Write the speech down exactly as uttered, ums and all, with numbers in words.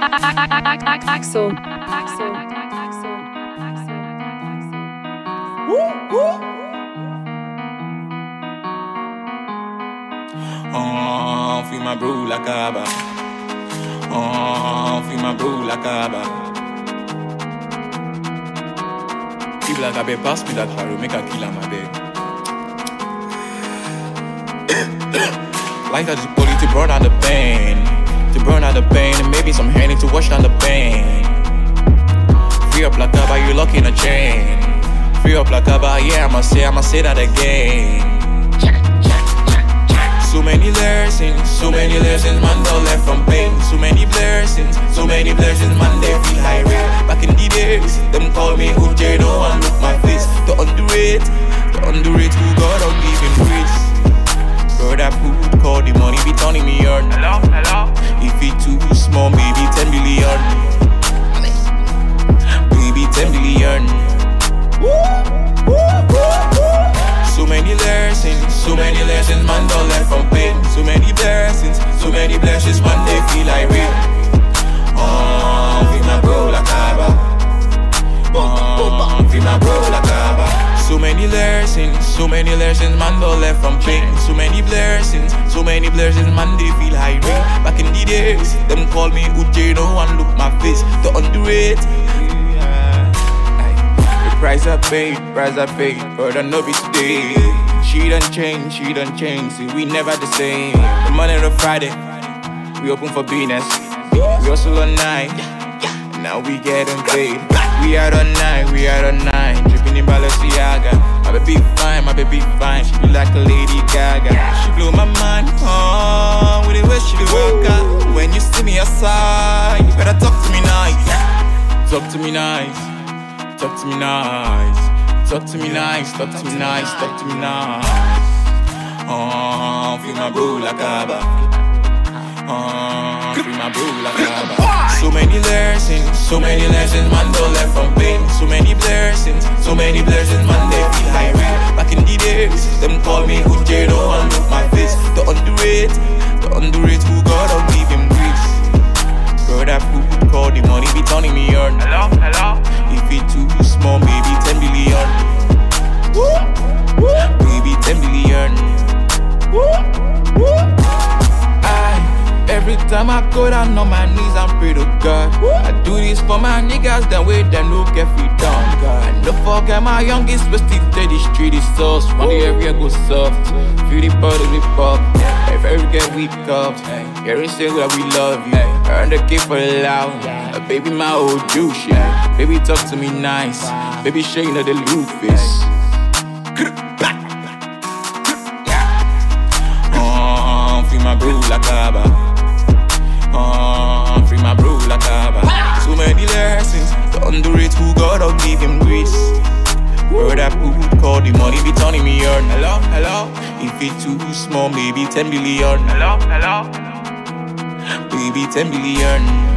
Axel. Axel. Oh, feel my bro Lacaba. Oh, feel my bro Lacaba. People like Obee pass me that barrel, make a kill on my bed. Like that is bully to burn out the pain, to burn out the pain, and maybe some honey to wash down the pain. Free up Lacaba, you lock in a chain. Free up Lacaba, yeah, I'ma say, I'ma say that again. So many lessons, so many lessons, man don't left from pain. So many blessings, so many blessings, man they feel high rate. Back in the days, them call me Uche, no one look my face. The underrate, the underrate who God don't give him grace. Brother food, call the money be turning me on. Hello, hello. If it too small, maybe ten billion. Maybe ten billion. So many lessons, so many lessons, man don't learn from pain. So many blessings, so many blessings, man they feel like rain. Oh, feel my bro Lacaba. Oh, feel my bro Lacaba. So many lessons, so many lessons, man don't learn from pain. So many blessings, so many blessings, man they feel high rain. Back in the days, them call me Uche, no one look my face. The underrate. Price I paid, price I paid, but I know be today. She done change, she done change, see we never the same. The Monday to Friday, we open for business. We hustle all night, now we getting paid. We out all night, we out all night, dripping in Balenciaga. My baby fine, my baby fine, she be like a Lady Gaga. She blew my mind, oh, with the way she walk out. When you see me outside, you better talk to me nice, talk to me nice. Talk to me nice, talk to me nice, talk to me nice, talk to me nice. Oh, feel my bro Lacaba. Oh, feel my bro Lacaba. So many lessons, so many lessons, man don't learn from pain. So many blessings, so many blessings, man they feel high rate. Back in the days, them call me Uche, no one look my face. The underrate, the underrate who God don't give him grace. Brother food, call the money be turning me on. Hello, hello. If it too small, maybe ten billion. Maybe ten billion. I, every time I go down on my knees, I'm pray to God. I do this for my niggas, that way they no get free down. I no forget my youngest, but still play the street is sauce. When the area go soft, feel the bottle we pop. If ever get weak up, hearing say that we love you. Earn the gift for the loud. Uh, baby, my old juice, yeah. Baby, talk to me nice. Baby, show you know the lupus. Oh, free my bro Lacaba. Oh, free my bro Lacaba. So many lessons, the underrate who God don't give him grace. Brother food, call the money be turning me on. Hello, hello. If it too small, maybe ten billion. Hello, hello. Maybe ten billion.